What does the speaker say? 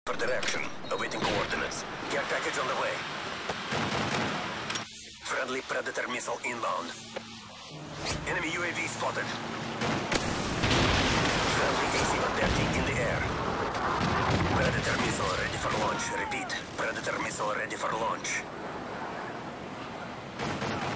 For direction, awaiting coordinates. Care package on the way. Friendly Predator missile inbound. Enemy UAV spotted. Friendly AC-130 in the air. Predator missile ready for launch. Repeat. Predator missile ready for launch.